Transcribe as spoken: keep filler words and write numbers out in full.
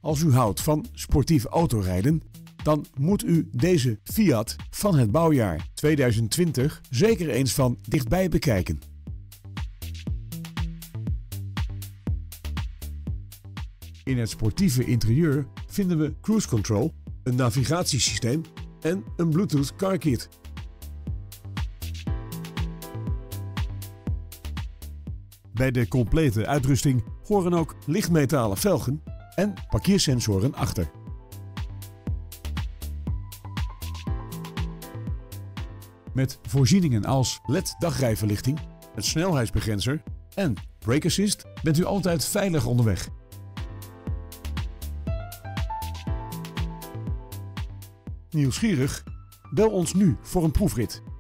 Als u houdt van sportief autorijden, dan moet u deze Fiat van het bouwjaar tweeduizend twintig zeker eens van dichtbij bekijken. In het sportieve interieur vinden we cruise control, een navigatiesysteem en een Bluetooth car kit. Bij de complete uitrusting horen ook lichtmetalen velgen en parkeersensoren achter. Met voorzieningen als L E D dagrijverlichting, een snelheidsbegrenzer en brake assist bent u altijd veilig onderweg. Nieuwsgierig? Bel ons nu voor een proefrit.